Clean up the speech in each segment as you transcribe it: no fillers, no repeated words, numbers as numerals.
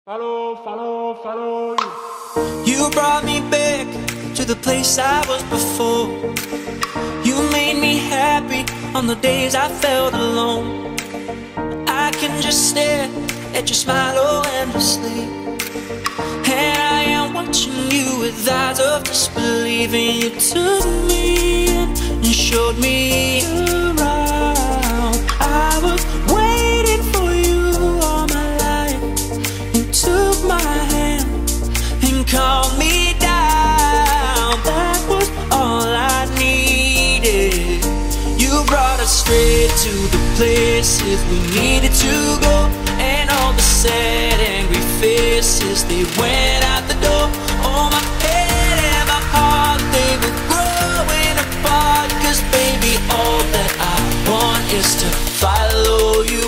Follow. You brought me back to the place I was before. You made me happy on the days I felt alone. I can just stare at your smile oh endlessly, and I am watching you with eyes of disbelief. And you took me in and showed me around. I was waiting for you all my life. You took my hand and calmed me down. That was all I needed. You brought us straight to the places we needed to go, and all the sad angry faces, they went out the door. Oh, my head and my heart, they were growing apart. 'Cause baby, all that I want is to follow you.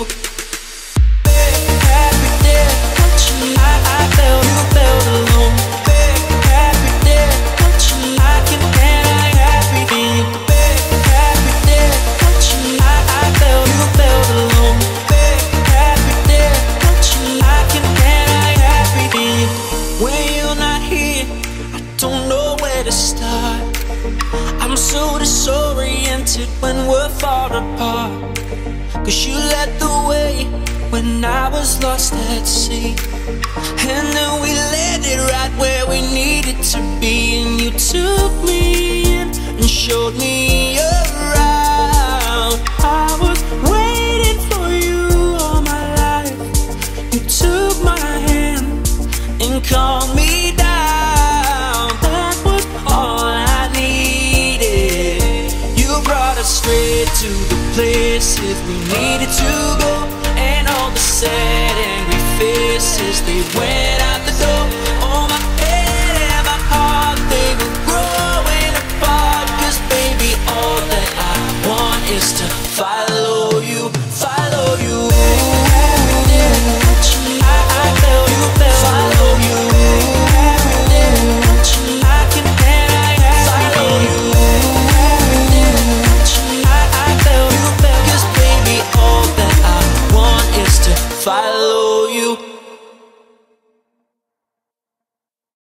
Happy day, watching I felt you felt alone. Happy day, watching I can happy being. Happy day, watching I felt you felt alone. Happy day, watching I can happy being. When you're not here, I don't know where to start. I'm so disoriented when we're far apart. 'Cause you led the way when I was lost at sea, and then we landed right where we needed to be. And you took me in and showed me around. I was waiting for you all my life. You took my hand and calmed me down. That was all I needed. You brought us straight to the places we needed to go, and all the sad angry faces, they went out the door. Oh, my head and my heart, they were growing apart. 'Cause baby, all that I want is to fight